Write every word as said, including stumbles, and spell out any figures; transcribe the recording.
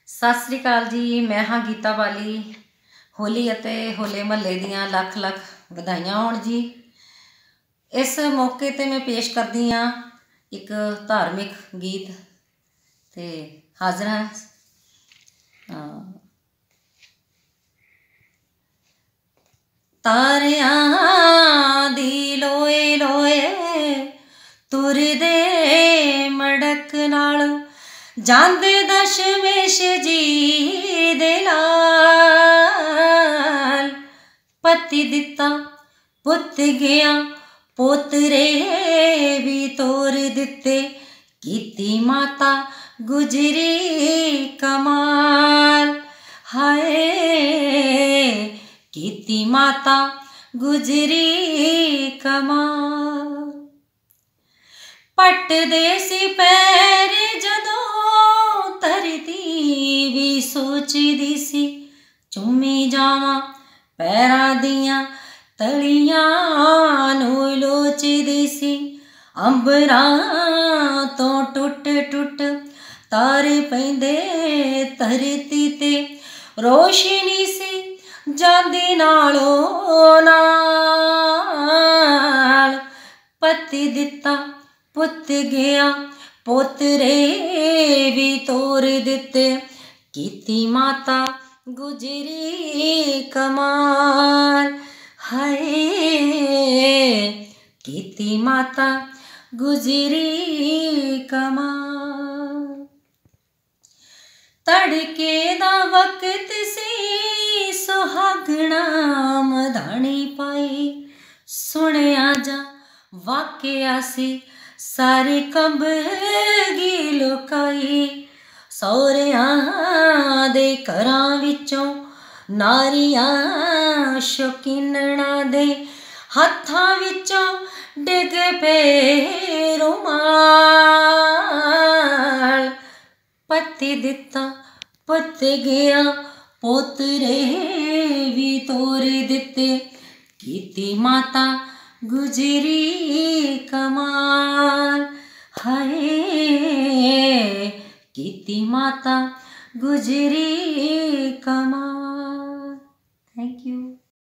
सत श्री अकाल जी। मैं हाँ गीता बाली। होली अते होले महल्ले दियां लख लख वधाइयां होण जी। इस मौके ते मैं पेश करदी हाँ एक धार्मिक गीत ते हाज़र हाँ। तारियां दी लोए लोए तुरदे मड़क नाल जांदे दशमेश जी दे लाल। पति दिता पुत गया पोतरे भी तोर दिते कीती माता गुजरी कमाल। हाय कीती माता गुजरी कमाल। पट दे सी पैर जदों धरती भी सोचदी सी चुम्मी जावां पैरां दियां तलियां नूं लोचदी सी। अंबरां तो टुट टुट तारे पैंदे धरती ते रोशनी सी जांदी नालों नाल। पति दिता पुत गया पोतरे भी तोर दिते कीती माता गुजरी कमाल। हाय कीती माता गुजरी कमाल। तड़के दा वक्त सी सुहागना मधानी पाई सुनिया जा वाकिया सी सारी कंब गी लुकाई। सौरियां दे घरां विचों नारियां शौकीनणा दे हत्थां विचों डिग पे रुमाल। पति दिता पुत गया पोतरे भी तोर दिते कीती माता गुजरी कमाल। हाय कीती माता गुजरी कमाल।